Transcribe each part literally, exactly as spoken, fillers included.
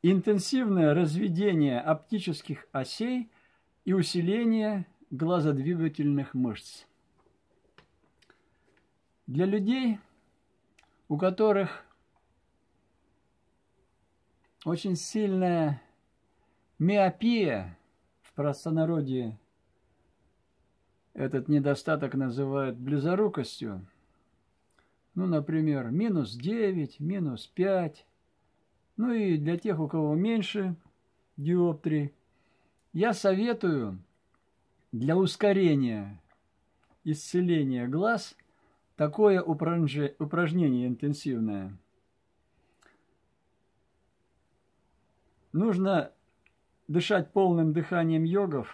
интенсивное разведение оптических осей и усиление глазодвигательных мышц. Для людей, у которых очень сильная миопия, в простонародье этот недостаток называют близорукостью, ну, например, минус девять, минус пять, ну и для тех, у кого меньше диоптрий, я советую для ускорения исцеления глаз такое упражнение интенсивное. Нужно дышать полным дыханием йогов,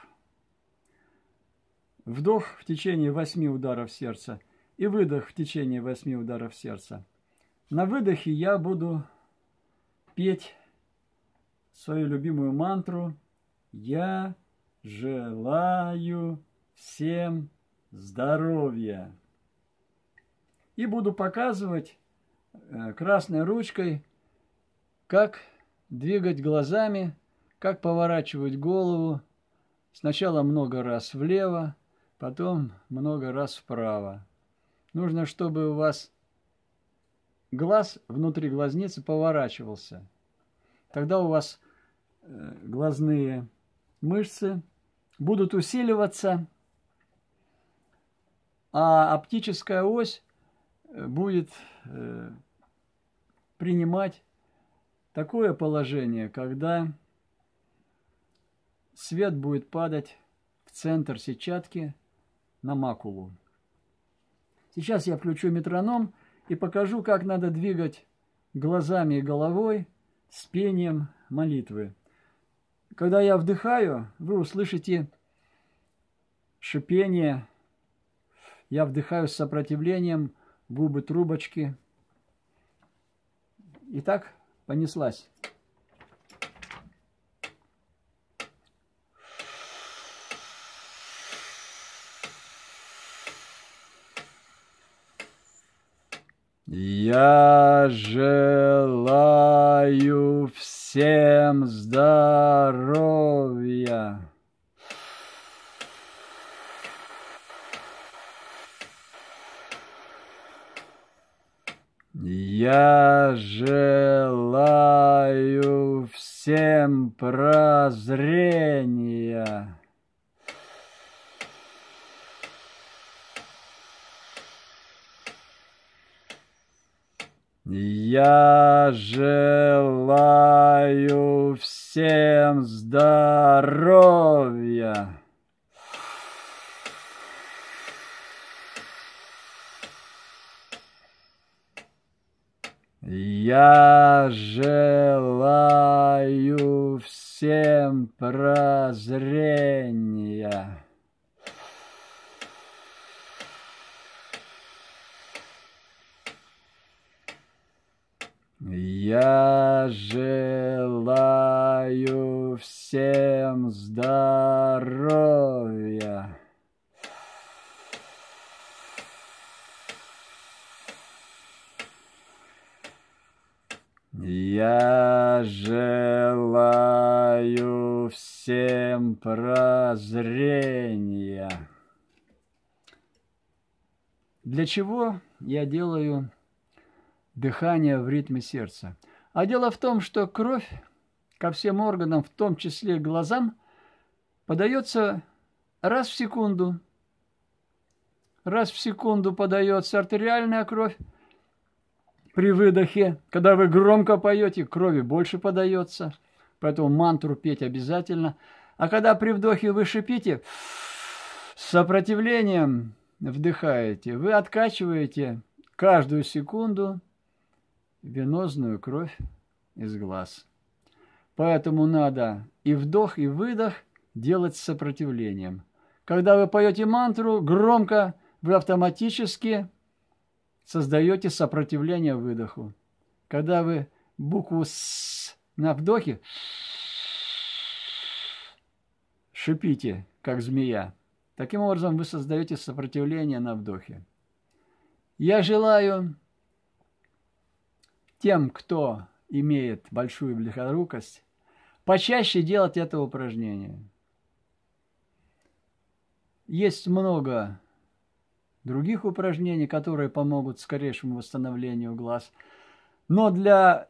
вдох в течение восьми ударов сердца и выдох в течение восьми ударов сердца. На выдохе я буду петь свою любимую мантру «Я желаю всем здоровья». И буду показывать красной ручкой, как двигать глазами, как поворачивать голову. Сначала много раз влево, потом много раз вправо. Нужно, чтобы у вас глаз внутри глазницы поворачивался. Тогда у вас глазные мышцы будут усиливаться, а оптическая ось будет принимать такое положение, когда свет будет падать в центр сетчатки на макулу. Сейчас я включу метроном и покажу, как надо двигать глазами и головой с пением молитвы. Когда я вдыхаю, вы услышите шипение. Я вдыхаю с сопротивлением, губы трубочки. Итак, понеслась. Я желаю всем здоровья. Я желаю всем прозрения. Я желаю всем здоровья. Я желаю всем прозрения. Я желаю всем здоровья. Я желаю всем прозрения. Для чего я делаю дыхание в ритме сердца? А дело в том, что кровь ко всем органам, в том числе к глазам, подается раз в секунду. Раз в секунду подается артериальная кровь. При выдохе, когда вы громко поете, крови больше подается, поэтому мантру петь обязательно. А когда при вдохе вы шипите, с сопротивлением вдыхаете, вы откачиваете каждую секунду венозную кровь из глаз. Поэтому надо и вдох, и выдох делать с сопротивлением. Когда вы поете мантру громко, вы автоматически создаете сопротивление выдоху. Когда вы букву «С» на вдохе шипите, как змея, таким образом вы создаете сопротивление на вдохе. Я желаю тем, кто имеет большую близорукость, почаще делать это упражнение. Есть много других упражнений, которые помогут скорейшему восстановлению глаз. Но для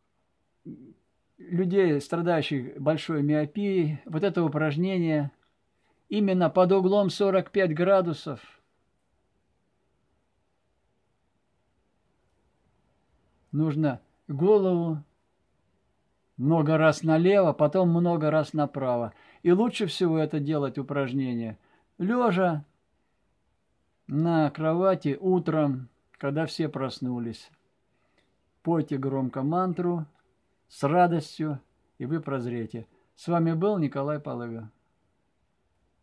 людей, страдающих большой миопией, вот это упражнение именно под углом сорок пять градусов нужно голову много раз налево, потом много раз направо. И лучше всего это делать упражнение лежа на кровати утром, когда все проснулись. Пойте громко мантру с радостью, и вы прозреете. С вами был Николай Палыга.